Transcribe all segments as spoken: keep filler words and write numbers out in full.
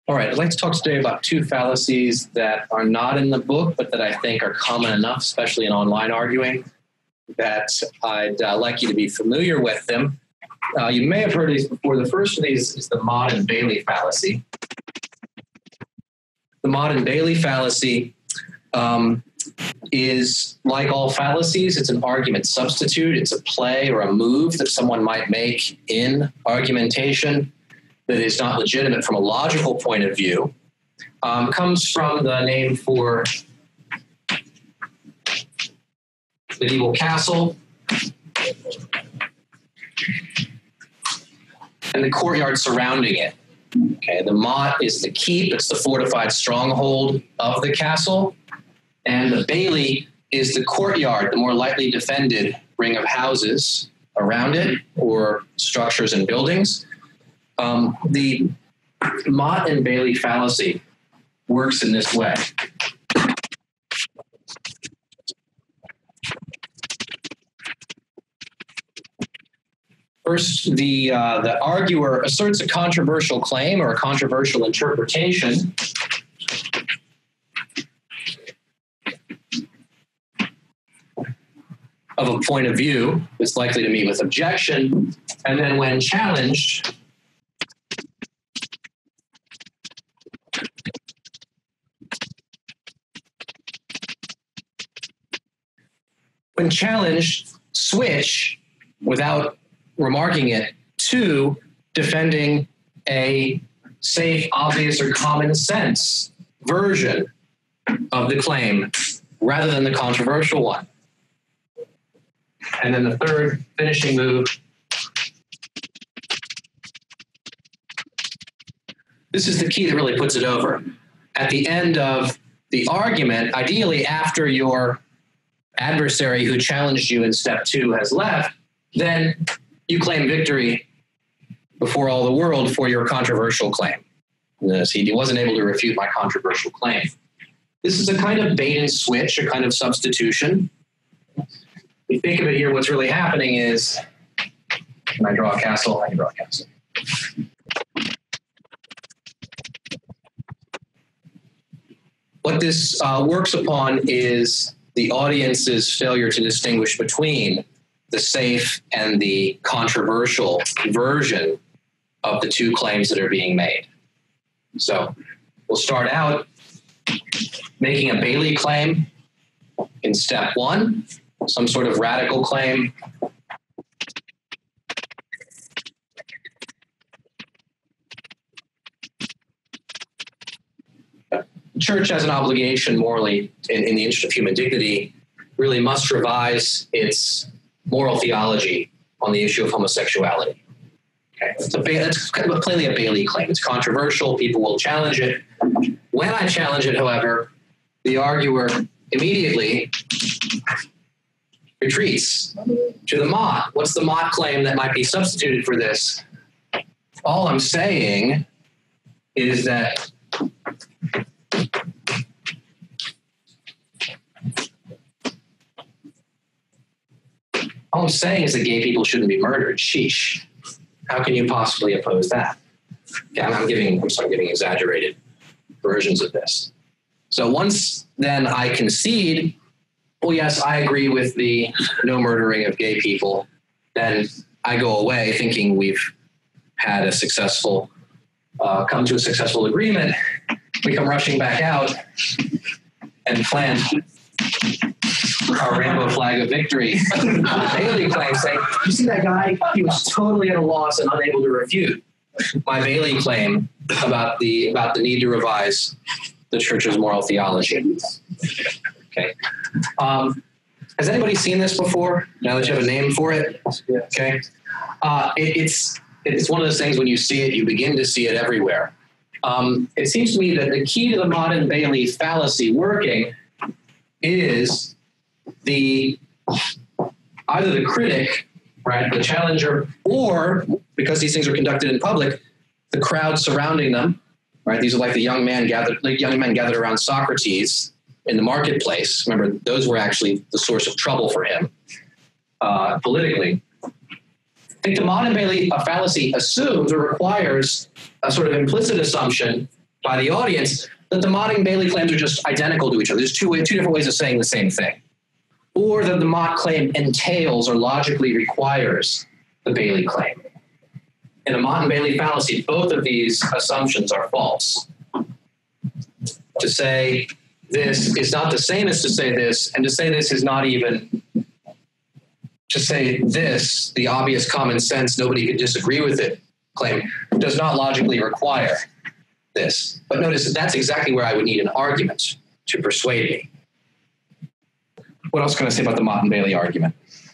All right, I'd like to talk today about two fallacies that are not in the book, but that I think are common enough, especially in online arguing, that I'd uh, like you to be familiar with them. Uh, you may have heard these before. The first of these is the Motte Bailey fallacy. The Motte Bailey fallacy um, is, like all fallacies, it's an argument substitute. It's a play or a move that someone might make in argumentation that is not legitimate from a logical point of view. Um, comes from the name for medieval castle and the courtyard surrounding it. Okay, the motte is the keep, it's the fortified stronghold of the castle, and the bailey is the courtyard, the more lightly defended ring of houses around it, or structures and buildings. Um, the Motte and Bailey fallacy works in this way. First, the, uh, the arguer asserts a controversial claim or a controversial interpretation. Of a point of view that's likely to meet with objection, and then when challenged, when challenged, switch without remarking it to defending a safe, obvious, or common sense version of the claim rather than the controversial one. And then the third finishing move. This is the key that really puts it over. At the end of the argument, ideally after your adversary who challenged you in step two has left, then you claim victory before all the world for your controversial claim. He wasn't able to refute my controversial claim. This is a kind of bait and switch, a kind of substitution. You think of it here, what's really happening is, can I draw a castle? I can draw a castle. What this uh, works upon is the audience's failure to distinguish between the safe and the controversial version of the two claims that are being made. So we'll start out making a Bailey claim in step one, some sort of radical claim. The church has an obligation morally, in, in the interest of human dignity, really must revise its moral theology on the issue of homosexuality. Okay, it's, a, it's kind of a, plainly a Bailey claim. It's controversial. People will challenge it. When I challenge it, however, the arguer immediately retreats to the motte. What's the motte claim that might be substituted for this? All I'm saying is that all I'm saying is that gay people shouldn't be murdered. Sheesh. How can you possibly oppose that? Okay, I'm, I'm giving, I'm sorry, I'm giving exaggerated versions of this. So once then I concede, well, yes, I agree with the no murdering of gay people, then I go away thinking we've had a successful, uh, come to a successful agreement. We come rushing back out and plant our rainbow flag of victory. The Bailey claim saying, you see that guy? He was totally at a loss and unable to refute my Bailey claim about the about the need to revise the church's moral theology. Okay. Um, has anybody seen this before? Now that you have a name for it? Okay. Uh, it, it's it's one of those things when you see it, you begin to see it everywhere. Um, it seems to me that the key to the Motte Bailey fallacy working is the either the critic, right, the challenger, or because these things are conducted in public, the crowd surrounding them, right? These are like the young man gathered, like young men gathered around Socrates in the marketplace. Remember, those were actually the source of trouble for him uh, politically. I think the Motte Bailey fallacy assumes or requires a sort of implicit assumption by the audience that the Motte and Bailey claims are just identical to each other. There's two, two different ways of saying the same thing. Or that the Motte claim entails or logically requires the Bailey claim. In a Motte and Bailey fallacy, both of these assumptions are false. To say this is not the same as to say this, and to say this is not even, to say this, the obvious common sense, nobody could disagree with it claim, does not logically require this. But notice that's exactly where I would need an argument to persuade me. What else can I say about the Motte and Bailey argument?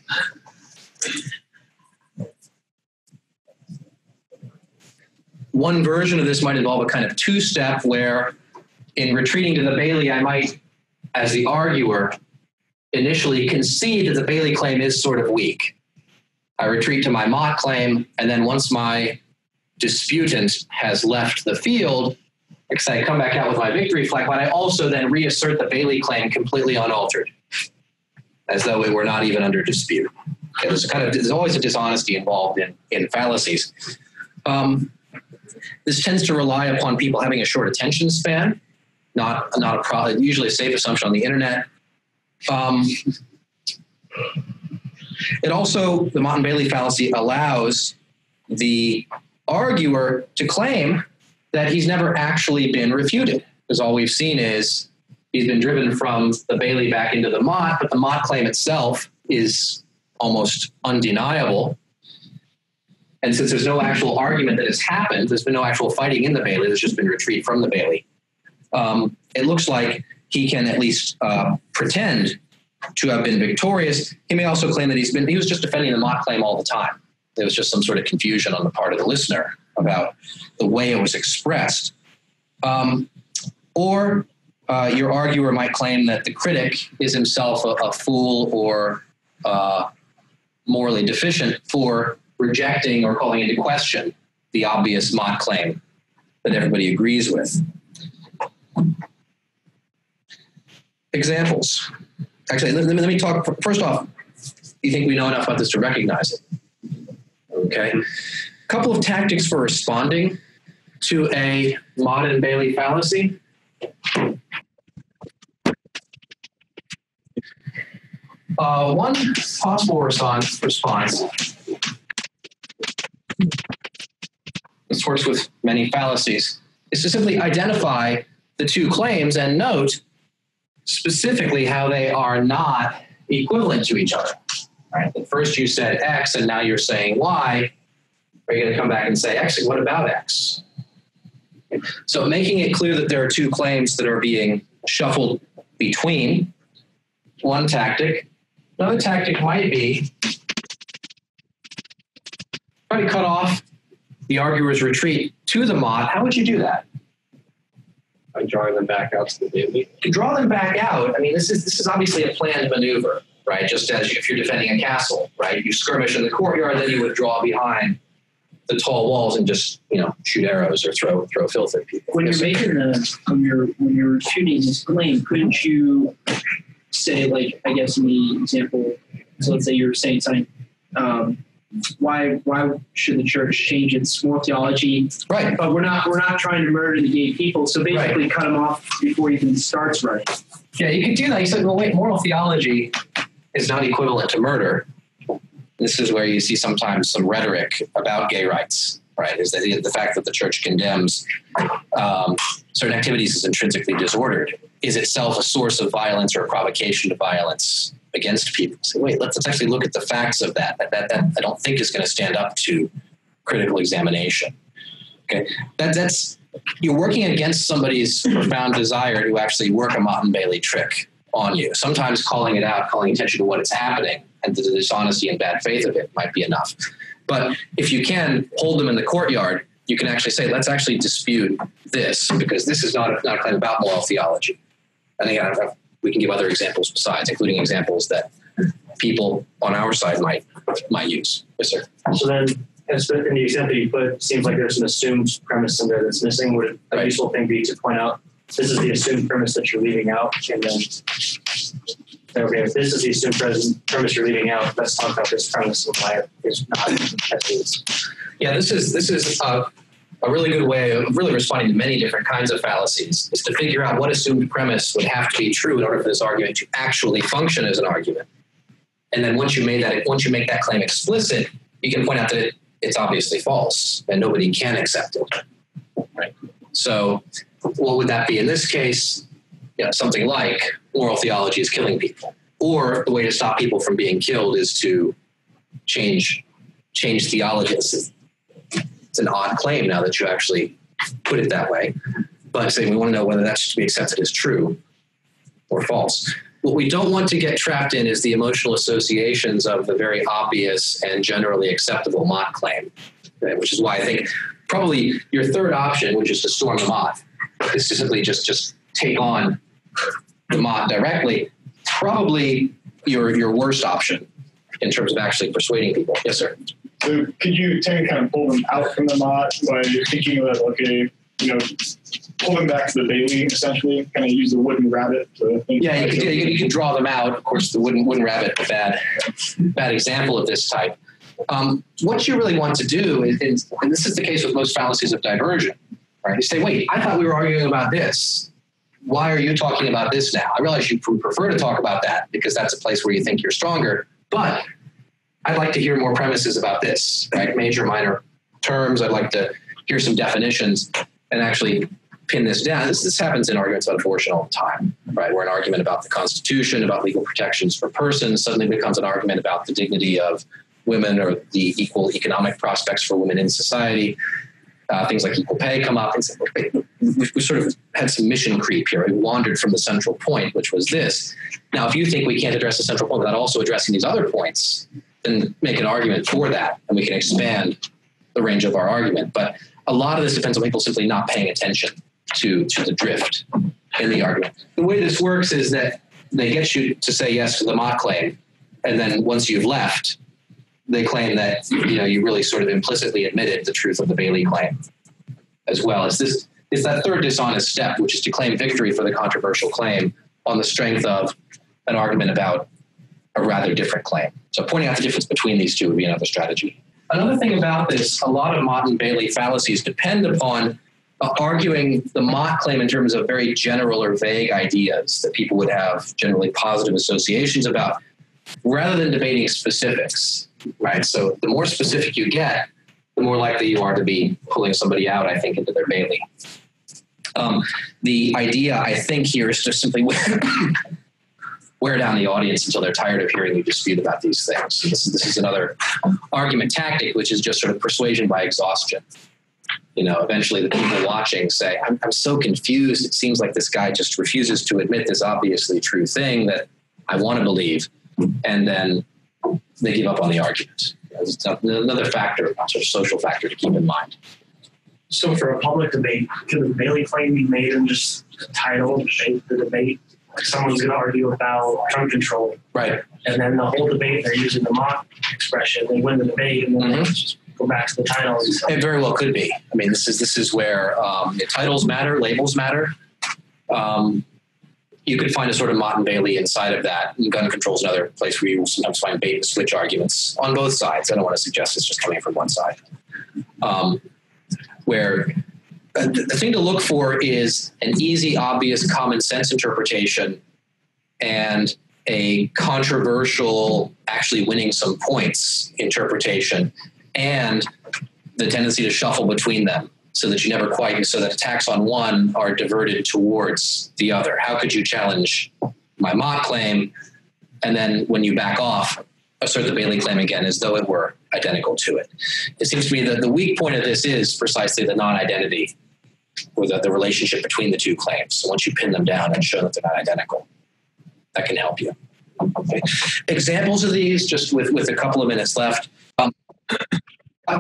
One version of this might involve a kind of two-step where in retreating to the Bailey, I might, as the arguer, initially concede that the Bailey claim is sort of weak. I retreat to my Motte claim, and then once my disputant has left the field, I come back out with my victory flag, but I also then reassert the Bailey claim completely unaltered, as though it were not even under dispute. Okay, there's, a kind of, there's always a dishonesty involved in, in fallacies. Um, this tends to rely upon people having a short attention span, not, not a problem, usually a safe assumption on the internet. Um, it also, the Motte and Bailey fallacy allows the arguer to claim that he's never actually been refuted, because all we've seen is he's been driven from the Bailey back into the Motte, but the Motte claim itself is almost undeniable. And since there's no actual argument that has happened, there's been no actual fighting in the Bailey, there's just been retreat from the Bailey. Um, it looks like he can at least uh, pretend to have been victorious. He may also claim that he's been, he was just defending the Motte claim all the time. There was just some sort of confusion on the part of the listener about the way it was expressed. Um, or uh, your arguer might claim that the critic is himself a, a fool or uh, morally deficient for rejecting or calling into question the obvious Motte claim that everybody agrees with. Examples. Actually, let, let me talk, first off, you think we know enough about this to recognize it? Okay. A couple of tactics for responding to a Motte and Bailey fallacy. Uh, one possible response, response, this works with many fallacies, is to simply identify the two claims and note specifically how they are not equivalent to each other. Right? At first you said X and now you're saying Y. Are you going to come back and say X? What about X? So making it clear that there are two claims that are being shuffled between, one tactic. Another tactic might be try to cut off the arguer's retreat to the Motte. How would you do that? By drawing them back out to the Bailey. To draw them back out, I mean, this is this is obviously a planned maneuver, right? Just as if you're defending a castle, right? You skirmish in the courtyard, then you would draw behind the tall walls and just, you know, shoot arrows or throw throw filth at people. When you're making the when you're when you're shooting this claim, couldn't you say, like, I guess in the example, so let's say you're saying something, um, why why should the church change its moral theology? Right. But we're not we're not trying to murder the gay people, so basically right. cut them off before he even starts running. Yeah, you could do that. You said, well, wait, moral theology is not equivalent to murder. This is where you see sometimes some rhetoric about gay rights, right? Is the, the fact that the church condemns um, certain activities as intrinsically disordered is itself a source of violence or a provocation to violence against people. So wait, let's, let's actually look at the facts of that. That, that, that I don't think is going to stand up to critical examination. Okay, that, that's you're working against somebody's profound desire to actually work a Motte and Bailey trick on you. Sometimes calling it out, calling attention to what is happening and to the dishonesty and bad faith of it might be enough. But if you can hold them in the courtyard, you can actually say, let's actually dispute this because this is not a, not a claim about moral theology. I think I, we can give other examples besides, including examples that people on our side might might use. Yes, sir. So then, in the example you put, it seems like there's an assumed premise in there that's missing. Would a right. useful thing be to point out this is the assumed premise that you're leaving out, and then okay, if this is the assumed premise you're leaving out, let's talk about this premise and why it's not as is. Yeah, this is this is uh, a really good way of really responding to many different kinds of fallacies is to figure out what assumed premise would have to be true in order for this argument to actually function as an argument. And then once you made that, once you make that claim explicit, you can point out that it, it's obviously false and nobody can accept it. Right? So what would that be in this case? You know, something like moral theology is killing people, or the way to stop people from being killed is to change change theology. It's, it's an odd claim now that you actually put it that way, but saying we want to know whether that's to be accepted as true or false. What we don't want to get trapped in is the emotional associations of the very obvious and generally acceptable Motte claim, right? Which is why I think probably your third option, which is to storm the Motte, is to simply just just take on the Motte directly, probably your your worst option in terms of actually persuading people. Yes, sir. So could you technically kind of pull them out from the Motte by thinking that, okay, you know, pull them back to the Bailey, essentially, kind of use the wooden rabbit to think. Yeah, you could, you, could, you could draw them out. Of course, the wooden wooden rabbit, a bad, bad example of this type. Um, what you really want to do is, is, and this is the case with most fallacies of diversion, right? You say, wait, I thought we were arguing about this. Why are you talking about this now? I realize you prefer to talk about that because that's a place where you think you're stronger, but I'd like to hear more premises about this, right? Major, minor terms. I'd like to hear some definitions and actually pin this down. This, this happens in arguments about abortion all the time, right? Where an argument about the Constitution, about legal protections for persons suddenly becomes an argument about the dignity of women or the equal economic prospects for women in society. Uh, things like equal pay come up. And say, okay, we, we sort of had some mission creep here. We wandered from the central point, which was this. Now, if you think we can't address the central point without also addressing these other points, then make an argument for that, and we can expand the range of our argument. But a lot of this depends on people simply not paying attention to, to the drift in the argument. The way this works is that they get you to say yes to the Motte claim, and then once you've left, they claim that, you know, you really sort of implicitly admitted the truth of the Bailey claim, as well as this is that third dishonest step, which is to claim victory for the controversial claim on the strength of an argument about a rather different claim. So pointing out the difference between these two would be another strategy. Another thing about this, a lot of Motte and Bailey fallacies depend upon uh, arguing the Motte claim in terms of very general or vague ideas that people would have generally positive associations about, rather than debating specifics, right? So the more specific you get, the more likely you are to be pulling somebody out, I think, into their Bailey. Um, the idea, I think, here is just simply wear down the audience until they're tired of hearing you dispute about these things. So this, this is another argument tactic, which is just sort of persuasion by exhaustion. You know, eventually the people watching say, I'm, I'm so confused. It seems like this guy just refuses to admit this obviously true thing that I want to believe. And then they give up on the argument. It's another factor, sort of social factor to keep in mind. So for a public debate, could the Bailey claim be made in just the title, shape the debate? Like someone's going to argue about gun control. Right. And then the whole debate, they're using the Motte expression. They win the debate and then mm-hmm. they just go back to the title. It very well could be. I mean, this is this is where um, titles matter, labels matter. Um, you could find a sort of Motte and Bailey inside of that. And gun control is another place where you will sometimes find bait and switch arguments on both sides. I don't want to suggest it's just coming from one side. Um, where uh, the thing to look for is an easy, obvious, common sense interpretation and a controversial, actually winning some points interpretation, and the tendency to shuffle between them so that you never quite, so that attacks on one are diverted towards the other. How could you challenge my Motte claim, and then when you back off, assert the Bailey claim again as though it were identical to it? It seems to me that the weak point of this is precisely the non-identity, or the, the relationship between the two claims. So once you pin them down and show that they're not identical, that can help you. Okay. Examples of these, just with, with a couple of minutes left. Um, uh,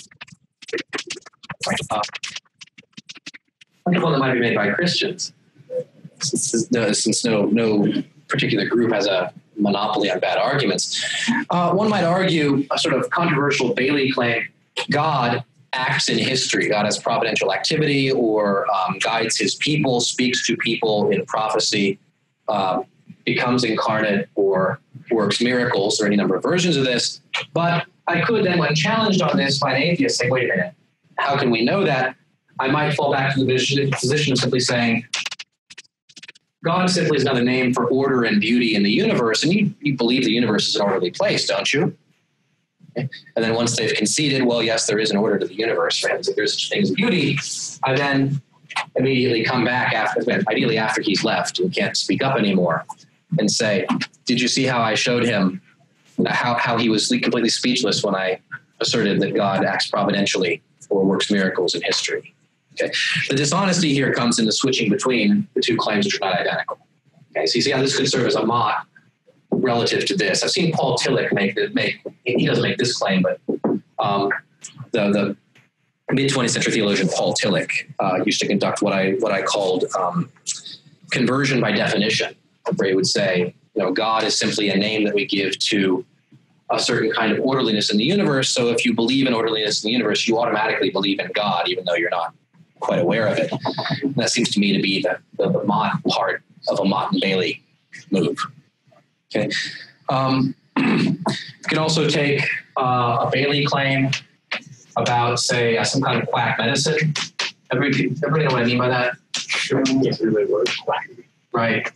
one that might be made by Christians, since no, since no, no particular group has a monopoly on bad arguments. Uh, one might argue a sort of controversial Bailey claim: God acts in history. God has providential activity, or um, guides his people, speaks to people in prophecy, uh, becomes incarnate, or works miracles. There are any number of versions of this. But I could then, when challenged on this by an atheist, say, wait a minute, how can we know that? I might fall back to the position of simply saying, God simply is another name for order and beauty in the universe. And you, you believe the universe is an orderly place, don't you? Okay. And then once they've conceded, well, yes, there is an order to the universe, right? If there's such thing as beauty, I then immediately come back after, ideally after he's left and can't speak up anymore, and say, did you see how I showed him how, how he was completely speechless when I asserted that God acts providentially or works miracles in history? Okay. The dishonesty here comes in the switching between the two claims, which are not identical. Okay, so you see how this could serve as a mock relative to this. I've seen Paul Tillich make the, make he doesn't make this claim, but um, the the mid twentieth century theologian Paul Tillich uh, used to conduct what I what I called um, conversion by definition, where he would say, you know, God is simply a name that we give to a certain kind of orderliness in the universe. So if you believe in orderliness in the universe, you automatically believe in God, even though you're not quite aware of it. And that seems to me to be the, the, the Motte part of a Motte Bailey move. Okay. Um, you can also take uh, a Bailey claim about, say, uh, some kind of quack medicine. Everybody, everybody know what I mean by that? Sure. Yes, really word. Right.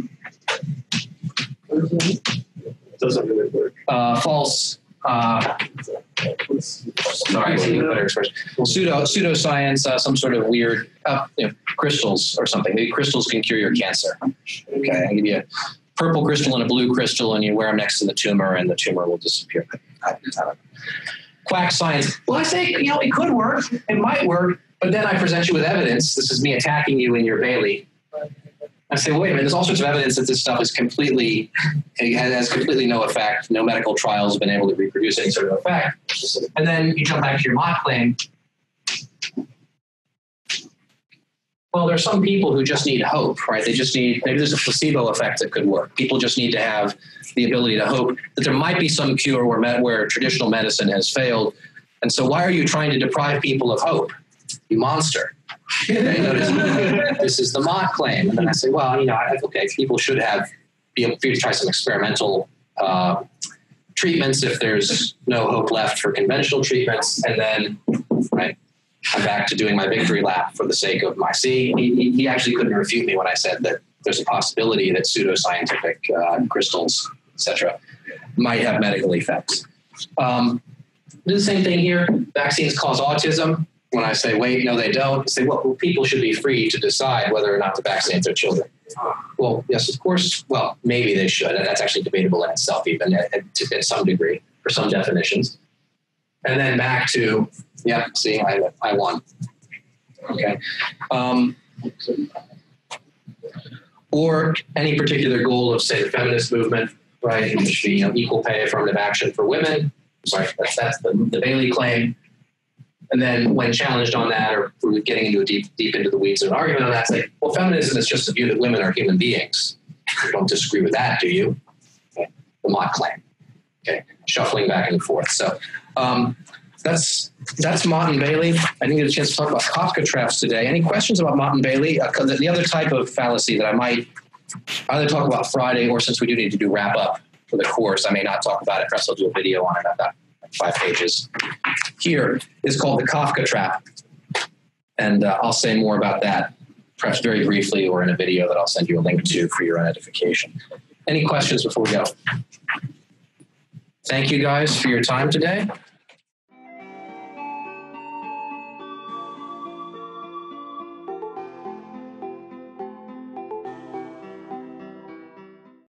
It doesn't really work. Uh, false. Uh, sorry, I think a better expression. Pseudo pseudoscience, uh, some sort of weird uh, you know, crystals or something. Maybe crystals can cure your cancer. Okay, I'll give you a purple crystal and a blue crystal, and you wear them next to the tumor, and the tumor will disappear. I, I don't know. Quack science. Well, I say, you know, it could work. It might work, but then I present you with evidence. This is me attacking you in your Bailey. I say, well, wait a minute, there's all sorts of evidence that this stuff is completely, it has completely no effect. No medical trials have been able to reproduce any sort of effect. And then you jump back to your Motte claim. Well, there's some people who just need hope, right? They just need, maybe there's a placebo effect that could work. People just need to have the ability to hope that there might be some cure where, med- where traditional medicine has failed. And so why are you trying to deprive people of hope? You monster. Okay, notice, this is the Motte claim. And then I say, well, you know, I, okay, people should have, be able to try some experimental uh, treatments if there's no hope left for conventional treatments. And then, right, I'm back to doing my victory lap for the sake of my, see, he, he actually couldn't refute me when I said that there's a possibility that pseudoscientific uh, crystals, et cetera, might have medical effects. Um, do the same thing here. Vaccines cause autism. When I say, wait, no, they don't, I say, well, well, people should be free to decide whether or not to vaccinate their children. Well, yes, of course. Well, maybe they should. And that's actually debatable in itself, even at, at, at some degree, for some definitions. And then back to, yeah, see, I, I won. Okay. Um, or any particular goal of, say, the feminist movement, right? It should be, you know, equal pay, affirmative action for women. Sorry, that's, that's the, the Bailey claim. And then when challenged on that, or we're getting into a deep, deep into the weeds of an argument on that, it's like, well, feminism is just the view that women are human beings. You don't disagree with that, do you? Okay. The Motte claim. Okay. Shuffling back and forth. So um, that's that's Motte and Bailey. I didn't get a chance to talk about Kafka traps today. Any questions about Motte and Bailey? Uh, the, the other type of fallacy that I might either talk about Friday, or since we do need to do wrap up for the course, I may not talk about it. Perhaps I'll do a video on it. I've got five pages here, is called the Kafka trap. And uh, I'll say more about that, perhaps very briefly, or in a video that I'll send you a link to for your own edification. Any questions before we go? Thank you guys for your time today.